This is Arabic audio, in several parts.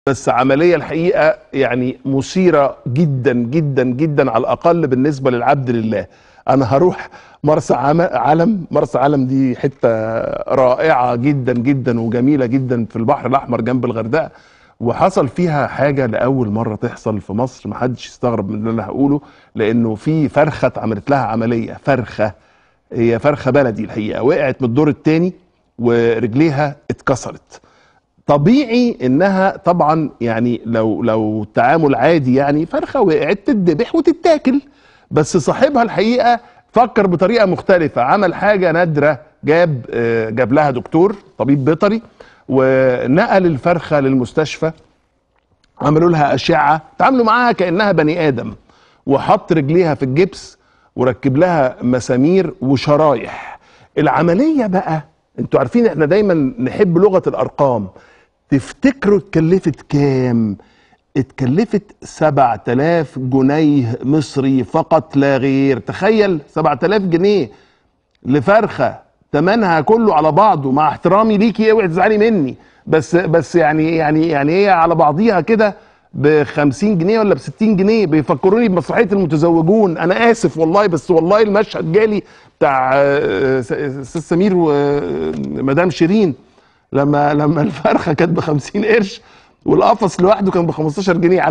بس عملية الحقيقة يعني مثيرة جدا جدا جدا، على الأقل بالنسبة للعبد لله. أنا هروح علم. مرسى علم دي حتة رائعة جدا جدا وجميلة جدا في البحر الأحمر جنب الغردقة، وحصل فيها حاجة لأول مرة تحصل في مصر، محدش يستغرب من اللي أنا هقوله، لأنه في فرخة اتعملت لها عملية. فرخة، هي فرخة بلدي الحقيقة، وقعت من الدور الثاني ورجليها اتكسرت. طبيعي انها طبعا يعني لو التعامل عادي يعني فرخه وقعت تتذبح وتتاكل، بس صاحبها الحقيقه فكر بطريقه مختلفه، عمل حاجه نادره، جاب لها دكتور طبيب بيطري ونقل الفرخه للمستشفى، عملوا لها اشعه، تعاملوا معاها كانها بني ادم، وحط رجليها في الجبس وركب لها مسامير وشرايح. العمليه بقى، انتوا عارفين احنا دايما نحب لغه الارقام. تفتكروا اتكلفت كام؟ اتكلفت 7000 جنيه مصري فقط لا غير. تخيل 7000 جنيه لفرخه تمنها كله على بعضه، مع احترامي ليكي اوعي تزعلي مني، بس يعني هي على بعضيها كده ب 50 جنيه ولا ب 60 جنيه. بيفكروني بمسرحيه المتزوجون، انا اسف والله، بس والله المشهد جالي بتاع استاذ سمير ومدام شيرين، لما الفرخه كانت ب 50 قرش والقفص لوحده كان ب 15 جنيه.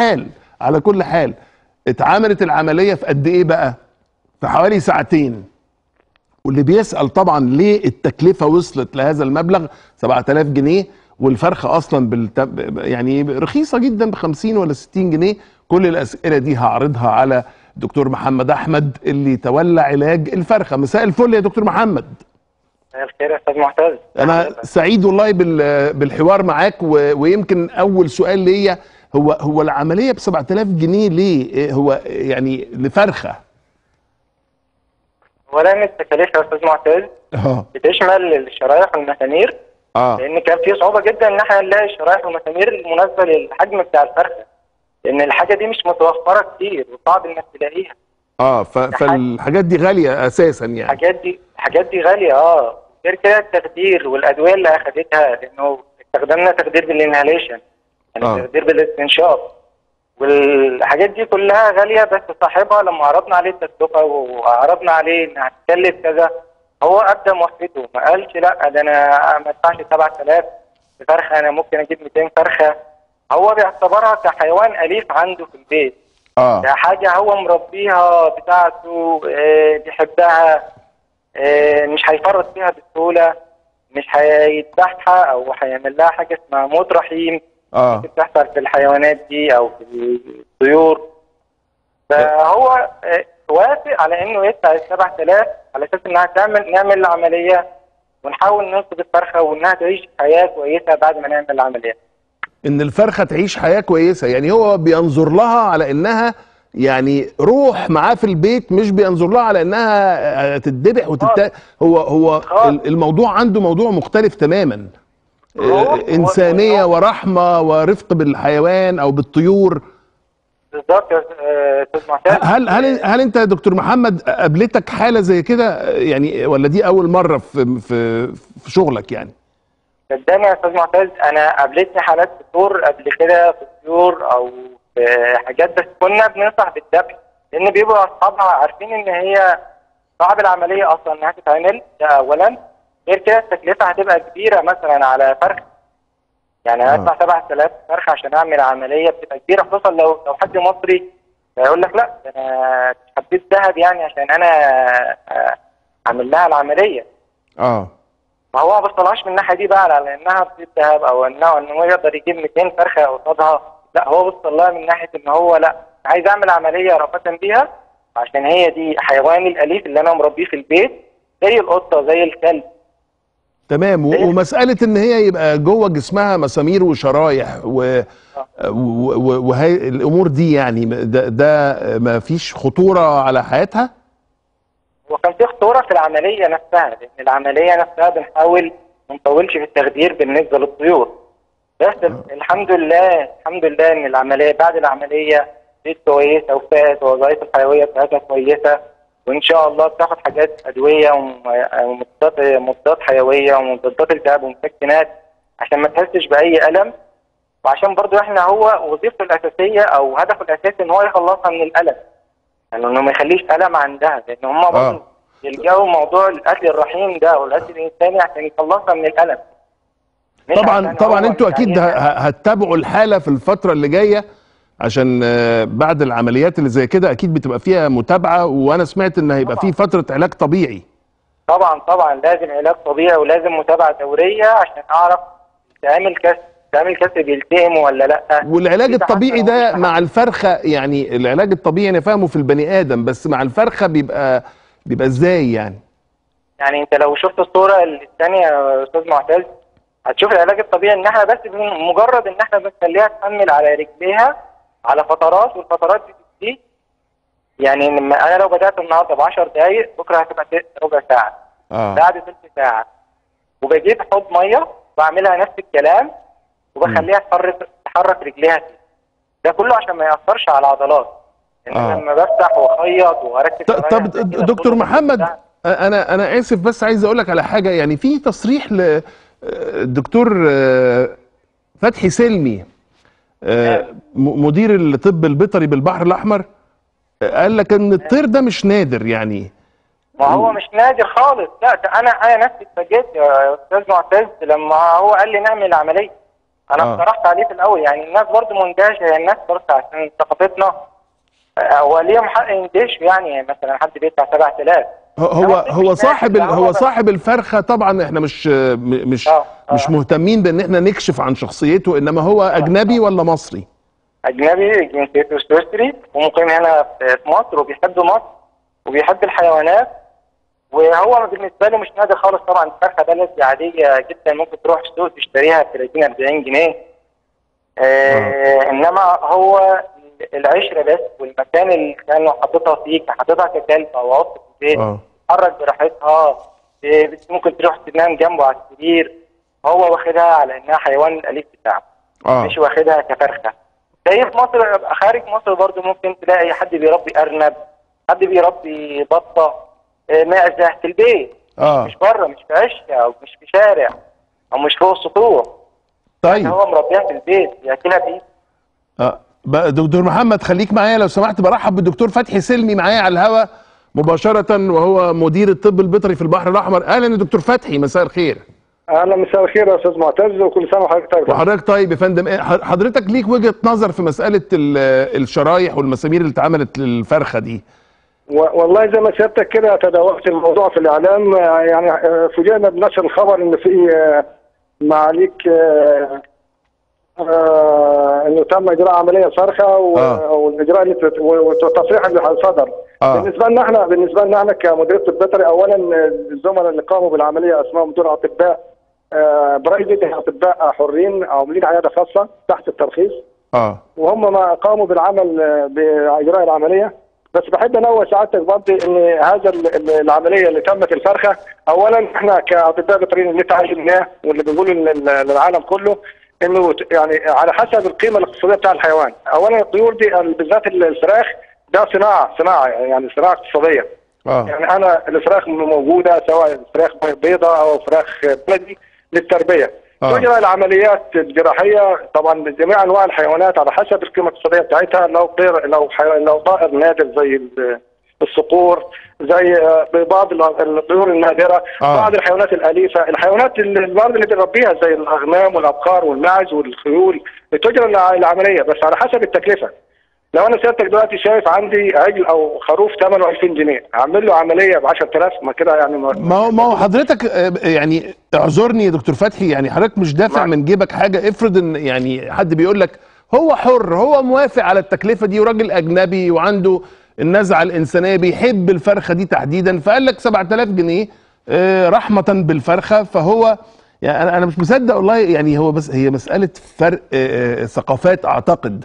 على كل حال اتعملت العمليه في قد ايه بقى؟ في حوالي ساعتين. واللي بيسأل طبعا ليه التكلفة وصلت لهذا المبلغ 7000 جنيه والفرخة أصلا يعني رخيصة جدا ب 50 ولا 60 جنيه. كل الأسئلة دي هعرضها على دكتور محمد أحمد اللي تولى علاج الفرخة. مساء الفل يا دكتور محمد. مساء الخير يا أستاذ معتز. أنا سعيد والله بالحوار معاك، ويمكن أول سؤال ليا هو العملية ب 7000 جنيه ليه؟ هو يعني لفرخة. اولا التكاليف يا استاذ معتز بتشمل الشرايح والمسامير، لان كان في صعوبه جدا ان احنا نلاقي الشرايح والمسامير المناسبه للحجم بتاع الفرخه، لان الحاجه دي مش متوفره كتير وصعب انك تلاقيها. فالحاجات دي غاليه اساسا يعني. الحاجات دي غاليه. غير كده التخدير والادويه اللي اخذتها، لانه استخدمنا تخدير بالانهاليشن، يعني تخدير بالاستنشاق، والحاجات دي كلها غاليه. بس صاحبها لما عرضنا عليه التكلفه وعرضنا عليه انها هتكلف كذا، هو ابدا موحده، ما قالش لا ده انا ما ادفعش 7000 فرخه، انا ممكن اجيب 200 فرخه. هو بيعتبرها كحيوان اليف عنده في البيت، كحاجه هو مربيها بتاعته، بيحبها، مش هيفرط فيها بسهوله، مش هيذبحها او هيعمل لها حاجه اسمها موت رحيم ممكن تحصل في الحيوانات دي او في الطيور. فهو وافق على انه يدفع ال 7000 على اساس انها نعمل العمليه ونحاول ننقذ الفرخه وانها تعيش حياه كويسه بعد ما نعمل العمليه. ان الفرخه تعيش حياه كويسه، يعني هو بينظر لها على انها يعني روح معاه في البيت، مش بينظر لها على انها تتذبح هو الموضوع عنده موضوع مختلف تماما. إنسانية ورحمة ورفق بالحيوان أو بالطيور. بالظبط يا أستاذ معتز. هل أنت يا دكتور محمد قابلتك حالة زي كده يعني، ولا دي أول مرة في شغلك يعني؟ صدقني يا أستاذ معتز، أنا قابلتني حالات فطور قبل كده في الطيور أو في حاجات، بس كنا بننصح بالذبح، لأن بيبقوا أصحابها عارفين إن هي صعب العملية أصلا إنها تتعمل، ده أولا. غير كده التكلفة هتبقى كبيرة مثلا على فرخ، يعني هدفع 7000 فرخة عشان أعمل عملية بتبقى كبيرة، خصوصا لو حد مصري هيقول لك لا ده أنا حبيت ذهب يعني عشان أنا أعمل لها العملية. ما هو ما بصلهاش من الناحية دي بقى على إنها بتجيب ذهب أو إن هو يقدر يجيب 200 فرخة قصادها، لا هو بص لها من ناحية إن هو لا عايز أعمل عملية رأفة بيها عشان هي دي حيواني الأليف اللي أنا مربيه في البيت، زي القطة زي الكلب. تمام. ومسألة ان هي يبقى جوه جسمها مسامير وشرايح وهي الامور دي يعني ده ما فيش خطورة على حياتها؟ وكان في خطورة في العملية نفسها، لان العملية نفسها بنحاول ما نطولش في التخدير بالنسبة للطيور، بس الحمد لله ان العملية بعد العملية بقت كويسة وفاقت ووظائف الحيوية بتاعتها كويسة، وان شاء الله بتاخد حاجات ادويه ومضادات حيويه ومضادات التهاب ومسكنات عشان ما تحسش باي الم، وعشان برضو احنا هو وظيفته الاساسيه او هدفه الاساسي ان هو يخلصها من الالم، يعني انه ما يخليش الم عندها، لان هم برضو يلجأوا موضوع القتل الرحيم ده والقتل الانساني عشان يخلصها من الالم. طبعا انتوا اكيد هتتابعوا الحاله في الفتره اللي جايه، عشان بعد العمليات اللي زي كده اكيد بتبقى فيها متابعه، وانا سمعت ان هيبقى في فتره علاج طبيعي. طبعا لازم علاج طبيعي ولازم متابعه دوريه عشان اعرف تعمل كسر بيلتئم ولا لا. والعلاج الطبيعي ده مع الفرخه، يعني العلاج الطبيعي انا فاهمه في البني ادم، بس مع الفرخه بيبقى ازاي يعني؟ يعني انت لو شفت الصوره الثانيه يا استاذ معتز هتشوف العلاج الطبيعي ان احنا بس مجرد ان احنا بنخليها تحمل على رجليها على فترات، والفترات دي يعني انا لو بدات النهارده ب 10 دقائق بكره هتبقى ربع ساعه، بعد ثلث ساعه، وبجيب حوض ميه بعملها نفس الكلام وبخليها تحرك رجليها. ده كله عشان ما ياثرش على العضلات. لما بفتح واخيط واركب. طب دكتور محمد، انا اسف بس عايز اقول لك على حاجه. يعني في تصريح للدكتور فتحي سلمي مدير الطب البيطري بالبحر الاحمر، قال لك ان الطير ده مش نادر يعني. ما هو مش نادر خالص، لا ده انا نفسي اتفاجئت يا استاذ معتز لما هو قال لي نعمل عمليه. انا اقترحت عليه في الاول، يعني الناس برضو مندهشه، يعني الناس برضو عشان ثقافتنا هو ليهم حق يندهشوا، يعني مثلا حد بيدفع 7000. هو صاحب الفرخه. طبعا احنا مش مهتمين بان احنا نكشف عن شخصيته، انما هو اجنبي ولا مصري؟ اجنبي، جنسيته سويسري ومقيم هنا في مصر، وبيحب مصر وبيحب الحيوانات، وهو بالنسبه له مش نادر خالص. طبعا الفرخه بلدي عاديه جدا، ممكن تروح السوق تشتريها ب 30 40 جنيه. انما هو العشره بس، والمكان اللي كانوا حاططها فيه حاططها ككلب او عصر في البيت، تتحرك براحتها، ممكن تروح تنام جنبه على السرير. هو واخدها على انها حيوان الاليف بتاعه، مش واخدها كفرخه. زي في مصر، خارج مصر برضو ممكن تلاقي حد بيربي ارنب، حد بيربي بطه، معزه في البيت، مش بره، مش في عشه او مش في شارع او مش فوق السطوح. طيب هو مربيها في البيت ياكلها بايده. دكتور محمد خليك معايا لو سمحت. برحب بالدكتور فتحي سلمي معايا على الهواء مباشره، وهو مدير الطب البيطري في البحر الاحمر. اهلا يا دكتور فتحي، مساء الخير. اهلا، مساء الخير يا استاذ معتز، وكل سنه وحضرتك طيب. وحضرتك طيب يا فندم. حضرتك ليك وجهه نظر في مساله الشرايح والمسامير اللي اتعملت للفرخه دي؟ والله زي ما سيادتك كده تداولت الموضوع في الاعلام، يعني فوجئنا بنشر الخبر ان في معاليك انه تم اجراء عمليه فرخه والاجراء والتصريح اللي صدر. بالنسبه لنا احنا كمديريه الطب البيطري، اولا الزملاء اللي قاموا بالعمليه اسمائهم دول اطباء برايفت، اطباء حرين عاملين عياده خاصه تحت الترخيص، وهم ما قاموا بالعمل باجراء العمليه. بس بحب انوه سعادتك برضه ان هذا العمليه اللي تمت الفرخه، اولا احنا كاطباء بيطريين اللي تعلمناه واللي بنقوله للعالم كله انه يعني على حسب القيمه الاقتصاديه بتاع الحيوان. اولا الطيور دي بالذات الفراخ ده صناعه يعني صناعه اقتصاديه. يعني انا الفراخ موجوده، سواء فراخ بيضاء او فراخ بلدي للتربيه. تجرى العمليات الجراحيه طبعا بجميع انواع الحيوانات على حسب القيمه الاقتصاديه بتاعتها. لو طائر نادر زي الصقور، زي بعض الطيور النادره، بعض الحيوانات الاليفه، الحيوانات الارض اللي بنربيها زي الاغنام والابقار والماعز والخيول، تجرى العمليه بس على حسب التكلفه. لو انا سيادتك دلوقتي شايف عندي عجل او خروف ثمنه 2000 جنيه، اعمل له عمليه ب 10000، ما كده يعني ما هو حضرتك يعني اعذرني يا دكتور فتحي، يعني حضرتك مش دافع من جيبك حاجه. افرض ان يعني حد بيقول لك هو حر، هو موافق على التكلفه دي، وراجل اجنبي وعنده النزعه الانسانيه، بيحب الفرخه دي تحديدا، فقال لك 7000 جنيه رحمه بالفرخه. فهو يعني انا مش مصدق والله. يعني هو بس هي مساله فرق ثقافات اعتقد.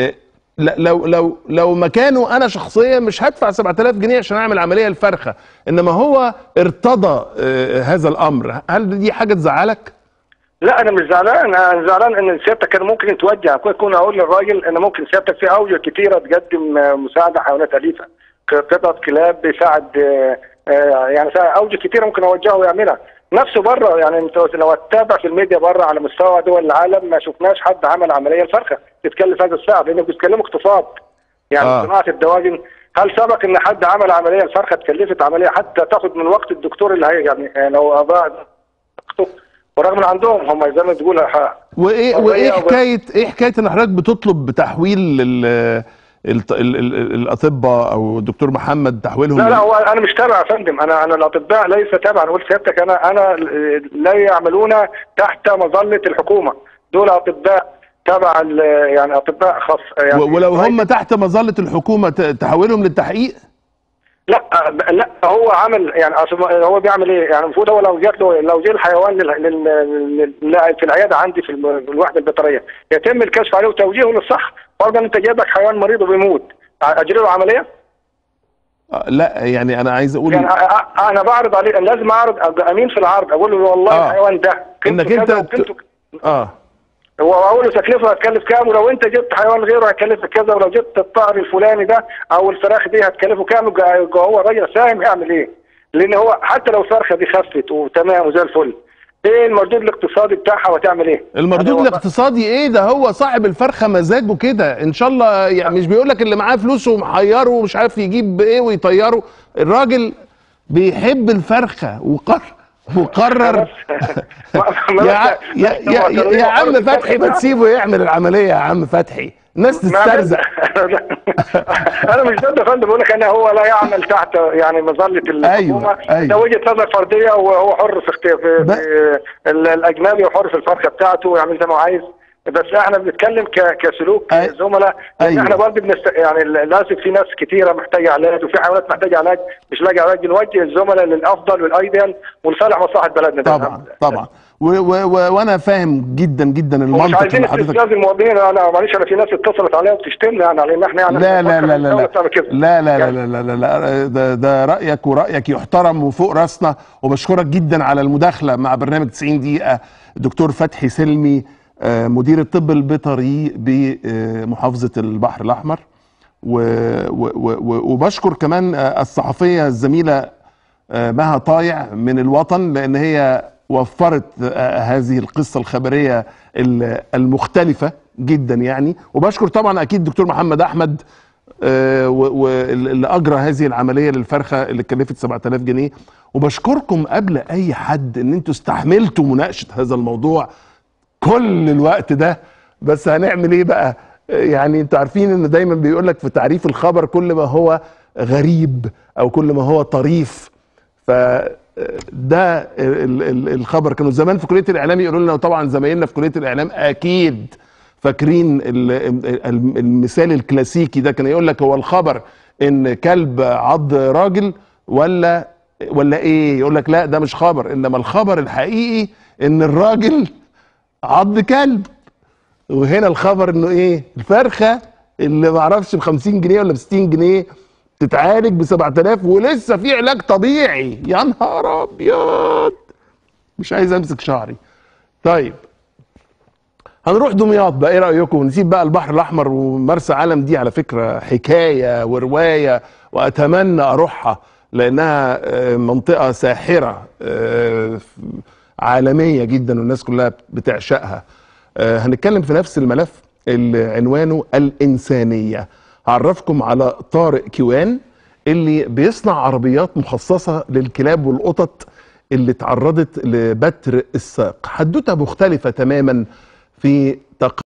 لو مكانه انا شخصيا مش هدفع 7000 جنيه عشان اعمل عمليه الفرخه، انما هو ارتضى هذا الامر. هل دي حاجه تزعلك؟ لا انا مش زعلان، انا زعلان ان سيادتك كان ممكن توجه، كنت اقول للراجل ان ممكن سيادتك في اوجه كثيره تقدم مساعده حيوانات اليفه، قطط كلاب بيساعد، يعني اوجه كثيره ممكن اوجهه ويعملها. نفسه بره. يعني انت لو تتابع في الميديا بره على مستوى دول العالم ما شفناش حد عمل عمليه الفرخه تتكلف هذا السعر، لانه بيتكلموا اقتصاد. يعني صناعه الدواجن، هل سبق ان حد عمل عمليه الفرخه تكلفت عمليه حتى تاخد من وقت الدكتور اللي هي يعني لو اباء، ورغم ان عندهم هم زي ما تقول وايه حكايه ان حضرتك بتطلب بتحويل الاطباء او الدكتور محمد تحويلهم؟ لا هو انا مش تابع يا فندم، انا الاطباء ليس تابع. انا قلت سيادتك انا لا يعملون تحت مظله الحكومه، دول اطباء تبع يعني اطباء خاص يعني. ولو هم تحت مظله الحكومه تحولهم للتحقيق؟ لا هو عمل يعني هو بيعمل ايه؟ يعني المفروض هو لو جه الحيوان في العياده عندي في الوحده البيطريه يتم الكشف عليه وتوجيهه للصح. فرضا انت جايبك حيوان مريض وبيموت، اجري له عمليه؟ لا يعني انا عايز اقول يعني انا بعرض عليه، لازم اعرض، ابقى امين في العرض، اقول له والله الحيوان ده انك انت هو اقول له تكلفه هتكلف كام، ولو انت جبت حيوان غيره هتكلفك كذا، ولو جبت الطائر الفلاني ده او الفراخ دي هتكلفه كام. هو الراجل فاهم يعمل ايه، لان هو حتى لو الفرخه دي خفت وتمام وزي الفل، ايه المردود الاقتصادي بتاعها وتعمل ايه؟ المردود الاقتصادي ايه ده؟ هو صاحب الفرخه مزاجه كده ان شاء الله، يعني مش بيقول لك اللي معاه فلوس ومحيره ومش عارف يجيب ايه ويطيره. الراجل بيحب الفرخه وقرر يا عم فتحي ما تسيبه يعمل العمليه يا عم فتحي، الناس تسترزق. انا مش ضد يا فندم، بقول لك انا هو لا يعمل تحت يعني مظله الحكومه. ده وجهه نظر فرديه، وهو حر في الاجنبي، وحر في الفرخه بتاعته ويعمل زي ما هو عايز. بس احنا بنتكلم كسلوك زملاء. احنا برضه يعني للاسف في ناس كثيره محتاجه علاج، وفي حيوانات محتاجه علاج مش لاقي علاج. بنوجه الزملاء للافضل والايديال ولصالح مصلحه بلدنا. طبعا وانا فاهم جدا المنطق مش عايزين استفزاز المواطنين. انا معلش، انا في ناس اتصلت عليا وبتشتمني يعني على ان احنا يعني لا ده رايك، ورايك يحترم وفوق راسنا. وبشكرك جدا على المداخله مع برنامج 90 دقيقه. دكتور فتحي سلمي، مدير الطب البيطري بمحافظة البحر الأحمر. وبشكر كمان الصحفية الزميلة مها طايع من الوطن، لأن هي وفرت هذه القصة الخبرية المختلفة جدا يعني. وبشكر طبعا أكيد دكتور محمد أحمد واللي أجرى هذه العملية للفرخة اللي كلفت 7000 جنيه. وبشكركم قبل أي حد إن أنتوا استحملتوا مناقشة هذا الموضوع كل الوقت ده. بس هنعمل ايه بقى؟ يعني انتوا عارفين ان دايما بيقول لك في تعريف الخبر كل ما هو غريب او كل ما هو طريف، فده الخبر. كانوا زمان في كلية الاعلام يقولوا لنا، وطبعا زمايلنا في كلية الاعلام اكيد فاكرين المثال الكلاسيكي ده، كان يقول لك هو الخبر ان كلب عض راجل ولا ايه؟ يقول لك لا ده مش خبر، انما الخبر الحقيقي ان الراجل عض كلب. وهنا الخبر انه ايه؟ الفرخه اللي معرفش ب 50 جنيه ولا ب 60 جنيه تتعالج ب 7000 ولسه في علاج طبيعي. يا نهار ابيض، مش عايز امسك شعري. طيب هنروح دمياط بقى، ايه رايكم؟ نسيب بقى البحر الاحمر ومرسى علم. دي على فكره حكايه وروايه، واتمنى اروحها لانها منطقه ساحره عالميه جدا والناس كلها بتعشقها. هنتكلم في نفس الملف اللي عنوانه الإنسانية. هعرفكم على طارق كيوان اللي بيصنع عربيات مخصصة للكلاب والقطط اللي تعرضت لبتر الساق. حدوتة مختلفة تماما في